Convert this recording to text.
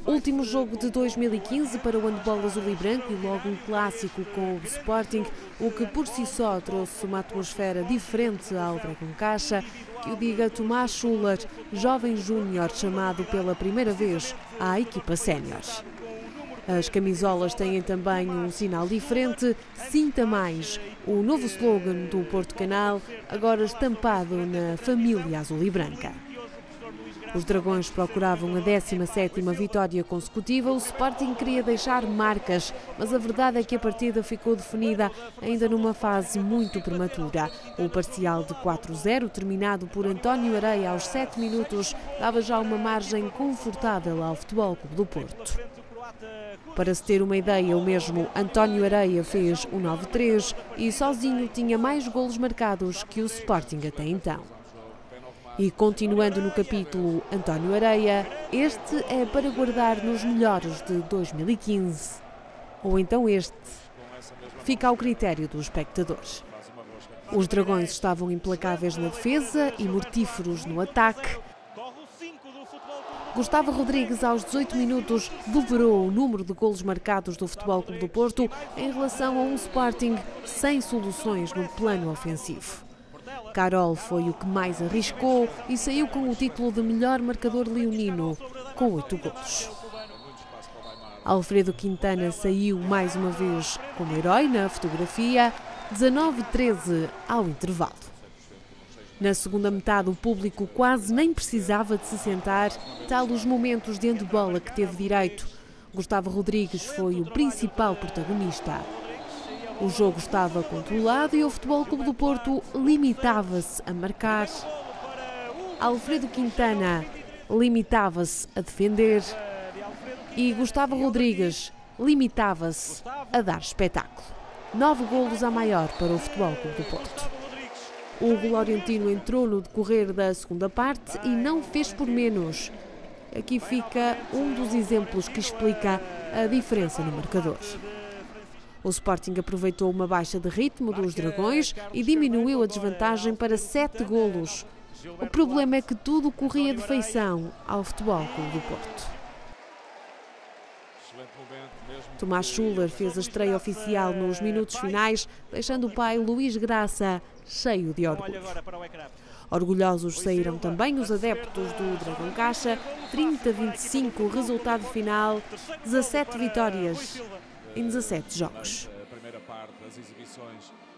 Último jogo de 2015 para o handball azul e branco e logo um clássico com o Sporting, o que por si só trouxe uma atmosfera diferente ao Dragão Caixa, que o diga Tomás Schuller, jovem júnior chamado pela primeira vez à equipa sénior. As camisolas têm também um sinal diferente, Sinta Mais, o novo slogan do Porto Canal, agora estampado na família azul e branca. Os Dragões procuravam a 17ª vitória consecutiva, o Sporting queria deixar marcas, mas a verdade é que a partida ficou definida ainda numa fase muito prematura. O parcial de 4-0, terminado por António Areia aos 7 minutos, dava já uma margem confortável ao Futebol Clube do Porto. Para se ter uma ideia, o mesmo António Areia fez o 9-3 e sozinho tinha mais golos marcados que o Sporting até então. E continuando no capítulo António Areia, este é para guardar nos melhores de 2015. Ou então este. Fica ao critério dos espectadores. Os Dragões estavam implacáveis na defesa e mortíferos no ataque. Gustavo Rodrigues, aos 18 minutos, dobrou o número de golos marcados do Futebol Clube do Porto em relação a um Sporting sem soluções no plano ofensivo. Carol foi o que mais arriscou e saiu com o título de melhor marcador leonino, com 8 golos. Alfredo Quintana saiu mais uma vez como herói na fotografia, 19-13 ao intervalo. Na segunda metade, o público quase nem precisava de se sentar, tal os momentos de handbola que teve direito. Gustavo Rodrigues foi o principal protagonista. O jogo estava controlado e o Futebol Clube do Porto limitava-se a marcar. Alfredo Quintana limitava-se a defender e Gustavo Rodrigues limitava-se a dar espetáculo. 9 golos a maior para o Futebol Clube do Porto. O Glorientino entrou no decorrer da segunda parte e não fez por menos. Aqui fica um dos exemplos que explica a diferença no marcador. O Sporting aproveitou uma baixa de ritmo dos Dragões e diminuiu a desvantagem para 7 golos. O problema é que tudo corria de feição ao Futebol Clube do Porto. Tomás Schuller fez a estreia oficial nos minutos finais, deixando o pai Luís Graça cheio de orgulho. Orgulhosos saíram também os adeptos do Dragão Caixa, 30-25 resultado final, 17 vitórias em 17 jogos. A primeira parte das exibições